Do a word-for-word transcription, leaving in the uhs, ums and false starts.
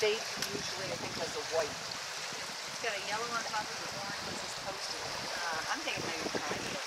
state usually, I think, has the white. It's got a yellow on top of the orange, which is toasted. Uh, I'm thinking maybe Chinese.